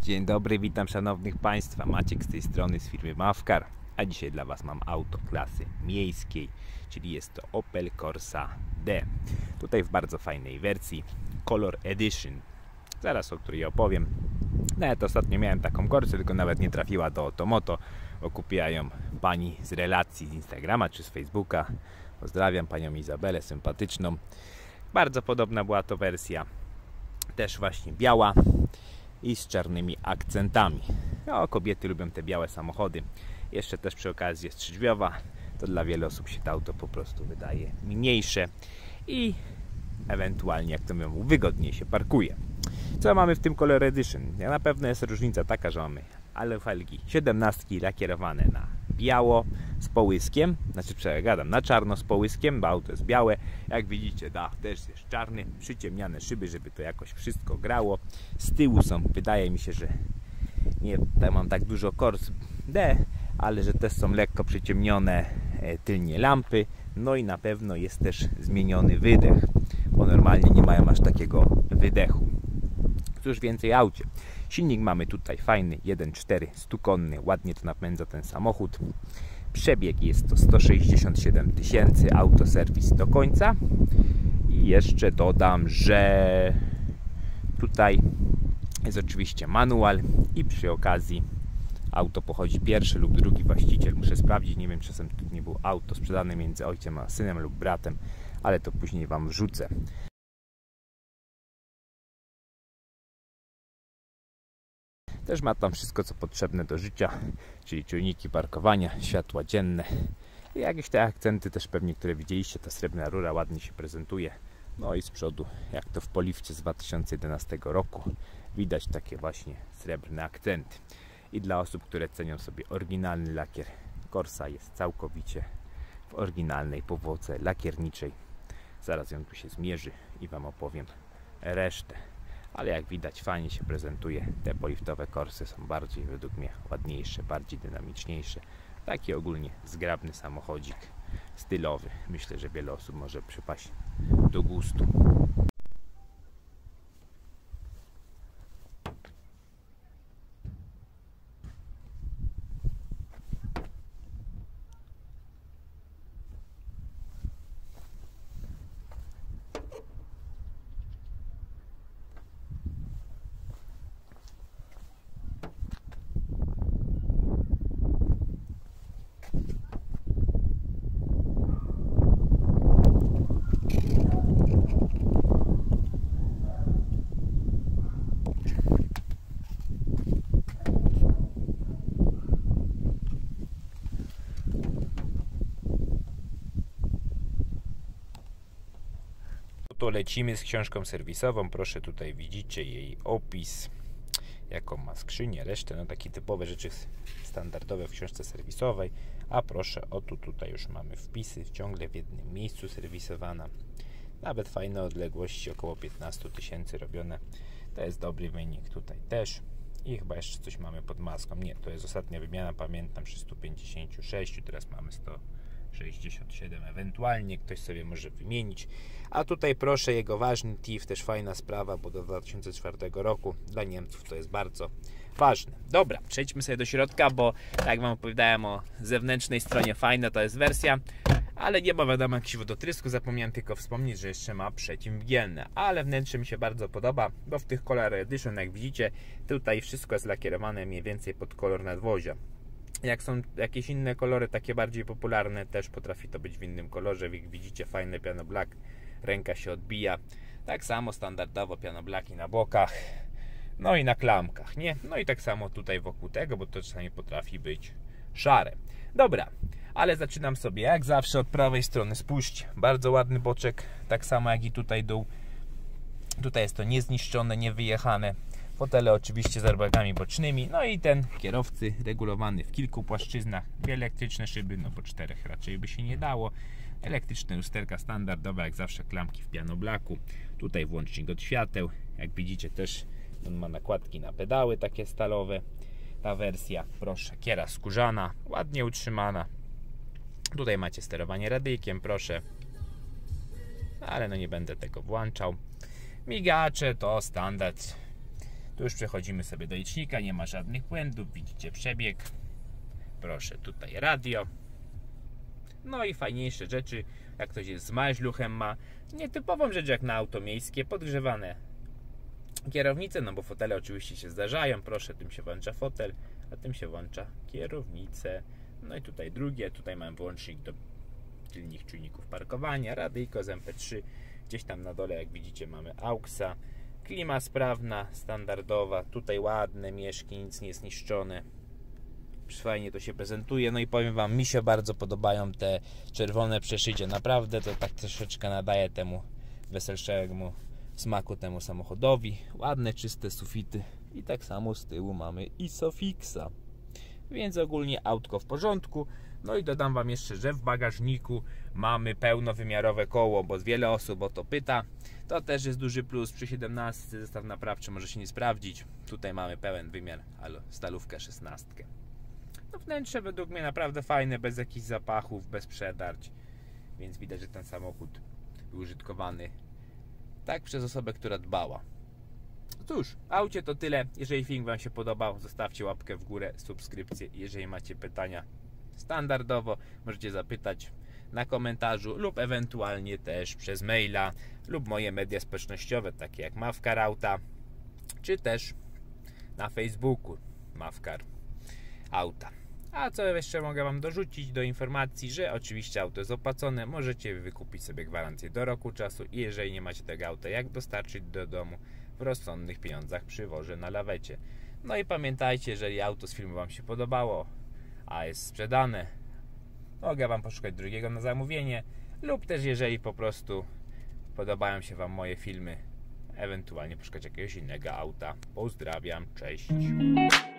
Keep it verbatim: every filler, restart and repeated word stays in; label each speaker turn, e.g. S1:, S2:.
S1: Dzień dobry, witam szanownych Państwa. Maciek z tej strony z firmy Mavcar. A dzisiaj dla Was mam auto klasy miejskiej, czyli jest to Opel Corsa D. Tutaj w bardzo fajnej wersji Color Edition. Zaraz o której opowiem. Nawet ostatnio miałem taką Corsę, tylko nawet nie trafiła do Otomoto, bo kupiła ją pani z relacji z Instagrama czy z Facebooka. Pozdrawiam panią Izabelę, sympatyczną. Bardzo podobna była to wersja. Też właśnie biała i z czarnymi akcentami. No, kobiety lubią te białe samochody. Jeszcze też przy okazji jest trzydrzwiowa. To dla wielu osób się to auto po prostu wydaje mniejsze i ewentualnie, jak to mówią, wygodniej się parkuje. Co mamy w tym Color Edition? Na pewno jest różnica taka, że mamy ale felgi siedemnastki lakierowane na biało z połyskiem, znaczy przegadam, na czarno z połyskiem, bo auto jest białe. Jak widzicie, dach też jest czarny, przyciemniane szyby, żeby to jakoś wszystko grało. Z tyłu są, wydaje mi się, że nie tam mam tak dużo Cors D, ale że też są lekko przyciemnione tylnie lampy. No i na pewno jest też zmieniony wydech, bo normalnie nie mają aż takiego wydechu. Cóż więcej o aucie. Silnik mamy tutaj fajny, jeden przecinek cztery, stukonny, ładnie to napędza ten samochód. Przebieg jest to sto sześćdziesiąt siedem tysięcy, autoserwis do końca. I jeszcze dodam, że tutaj jest oczywiście manual i przy okazji auto pochodzi pierwszy lub drugi właściciel. Muszę sprawdzić, nie wiem, czasem tu nie było auto sprzedane między ojcem a synem lub bratem, ale to później Wam wrzucę. Też ma tam wszystko, co potrzebne do życia, czyli czujniki parkowania, światła dzienne i jakieś te akcenty też pewnie, które widzieliście. Ta srebrna rura ładnie się prezentuje. No i z przodu, jak to w Polifcie z dwa tysiące jedenastego roku, widać takie właśnie srebrne akcenty. I dla osób, które cenią sobie oryginalny lakier, Corsa jest całkowicie w oryginalnej powłoce lakierniczej. Zaraz ją tu się zmierzy i Wam opowiem resztę. Ale jak widać, fajnie się prezentuje. Te poliftowe Corsy są bardziej, według mnie, ładniejsze, bardziej dynamiczniejsze. Taki ogólnie zgrabny samochodzik stylowy. Myślę, że wiele osób może przypaść do gustu. To lecimy z książką serwisową. Proszę, tutaj widzicie jej opis, jaką ma skrzynię, resztę, no takie typowe rzeczy standardowe w książce serwisowej. A proszę, o tu tutaj już mamy wpisy, ciągle w jednym miejscu serwisowana. Nawet fajne odległości, około piętnaście tysięcy robione. To jest dobry wynik tutaj też. I chyba jeszcze coś mamy pod maską. Nie, to jest ostatnia wymiana, pamiętam, przy stu pięćdziesięciu sześciu, teraz mamy sto sześćdziesiąt siedem, ewentualnie ktoś sobie może wymienić. A tutaj proszę, jego ważny T I F, też fajna sprawa, bo do dwa tysiące czwartego roku dla Niemców to jest bardzo ważne. Dobra, przejdźmy sobie do środka, bo tak jak Wam opowiadałem o zewnętrznej stronie, fajna to jest wersja, ale nie ma wiadomo jakiś wodotrysku. Zapomniałem tylko wspomnieć, że jeszcze ma przeciwmgielne, ale wnętrze mi się bardzo podoba, bo w tych Color Edition, jak widzicie, tutaj wszystko jest lakierowane mniej więcej pod kolor nadwozia. Jak są jakieś inne kolory, takie bardziej popularne, też potrafi to być w innym kolorze. Jak widzicie, fajny piano black, ręka się odbija. Tak samo standardowo piano blacki na bokach, no i na klamkach, nie? No i tak samo tutaj wokół tego, bo to czasami potrafi być szare. Dobra, ale zaczynam sobie jak zawsze od prawej strony. Spójrzcie, bardzo ładny boczek, tak samo jak i tutaj dół. Tutaj jest to niezniszczone, niewyjechane. Fotele oczywiście z airbagami bocznymi, no i ten kierowcy regulowany w kilku płaszczyznach. Dwie elektryczne szyby, no po czterech raczej by się nie dało. Elektryczne lusterka standardowe, jak zawsze klamki w piano blacku. Tutaj włącznik od świateł. Jak widzicie, też on ma nakładki na pedały takie stalowe. Ta wersja, proszę, kiera skórzana, ładnie utrzymana. Tutaj macie sterowanie radyjkiem, proszę. Ale no nie będę tego włączał. Migacze to standard. Tu już przechodzimy sobie do licznika, nie ma żadnych błędów, widzicie przebieg. Proszę, tutaj radio. No i fajniejsze rzeczy, jak ktoś jest z maźluchem, ma nietypową rzecz jak na auto miejskie, podgrzewane kierownice, no bo fotele oczywiście się zdarzają. Proszę, tym się włącza fotel, a tym się włącza kierownicę. No i tutaj drugie, tutaj mamy wyłącznik do tylnych czujników parkowania, radyjko z em pe trzy, gdzieś tam na dole jak widzicie mamy AUXa, klima sprawna, standardowa, tutaj ładne mieszki, nic nie jest niszczone, fajnie to się prezentuje. No i powiem wam, mi się bardzo podobają te czerwone przeszycie, naprawdę to tak troszeczkę nadaje temu weselszemu smaku temu samochodowi. Ładne, czyste sufity i tak samo z tyłu mamy Isofixa, więc ogólnie autko w porządku. No i dodam wam jeszcze, że w bagażniku mamy pełnowymiarowe koło, bo wiele osób o to pyta. To też jest duży plus. Przy siedemnastce zestaw naprawczy może się nie sprawdzić. Tutaj mamy pełen wymiar, ale stalówkę szesnastkę. No wnętrze według mnie naprawdę fajne, bez jakichś zapachów, bez przedarć, więc widać, że ten samochód był użytkowany tak przez osobę, która dbała. Cóż, w aucie to tyle. Jeżeli film wam się podobał, zostawcie łapkę w górę, subskrypcję. Jeżeli macie pytania, standardowo możecie zapytać na komentarzu lub ewentualnie też przez maila lub moje media społecznościowe, takie jak Mavcar Auta, czy też na Facebooku Mavcar Auta. A co jeszcze mogę wam dorzucić do informacji, że oczywiście auto jest opłacone, możecie wykupić sobie gwarancję do roku czasu i jeżeli nie macie tego auta, jak dostarczyć do domu w rozsądnych pieniądzach przy worze na lawecie. No i pamiętajcie, jeżeli auto z filmu wam się podobało, a jest sprzedane, mogę wam poszukać drugiego na zamówienie, lub też jeżeli po prostu podobają się wam moje filmy, ewentualnie poszukać jakiegoś innego auta. Pozdrawiam, cześć.